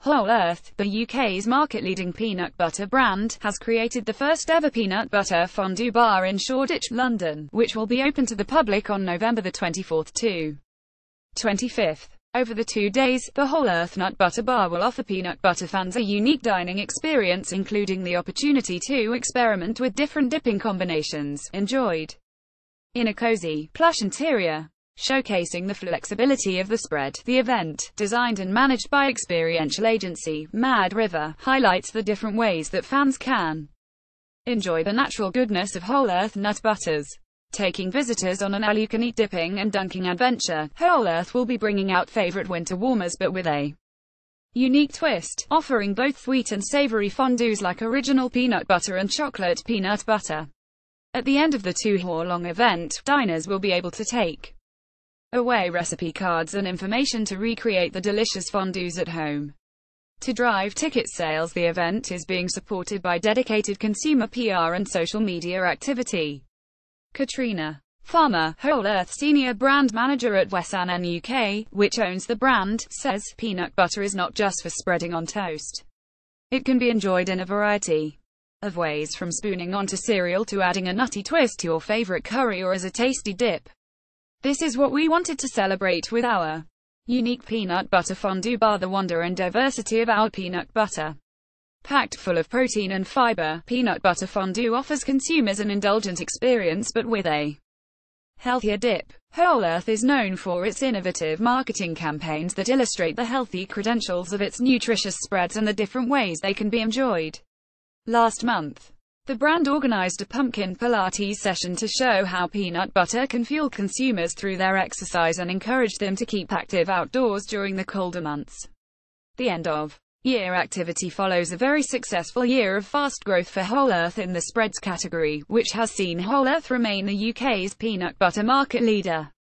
Whole Earth, the UK's market-leading peanut butter brand, has created the first-ever peanut butter fondue bar in Shoreditch, London, which will be open to the public on November the 24th to 25th. Over the 2 days, the Whole Earth Nut Butter Bar will offer peanut butter fans a unique dining experience, including the opportunity to experiment with different dipping combinations, enjoyed in a cozy, plush interior. Showcasing the flexibility of the spread, the event, designed and managed by experiential agency Mad River, highlights the different ways that fans can enjoy the natural goodness of Whole Earth nut butters. Taking visitors on an all-you-can-eat dipping and dunking adventure, Whole Earth will be bringing out favorite winter warmers but with a unique twist, offering both sweet and savory fondues like original peanut butter and chocolate peanut butter. At the end of the 2-hour-long event, diners will be able to take away recipe cards and information to recreate the delicious fondues at home. To drive ticket sales, the event is being supported by dedicated consumer PR and social media activity. Katrina Farmer, Whole Earth Senior Brand Manager at Wesson UK, which owns the brand, says, "Peanut butter is not just for spreading on toast. It can be enjoyed in a variety of ways, from spooning onto cereal to adding a nutty twist to your favorite curry or as a tasty dip. This is what we wanted to celebrate with our unique peanut butter fondue bar, the wonder and diversity of our peanut butter. Packed full of protein and fiber, peanut butter fondue offers consumers an indulgent experience but with a healthier dip." Whole Earth is known for its innovative marketing campaigns that illustrate the healthy credentials of its nutritious spreads and the different ways they can be enjoyed. Last month, the brand organized a pumpkin Pilates session to show how peanut butter can fuel consumers through their exercise and encourage them to keep active outdoors during the colder months. The end-of-year activity follows a very successful year of fast growth for Whole Earth in the spreads category, which has seen Whole Earth remain the UK's peanut butter market leader.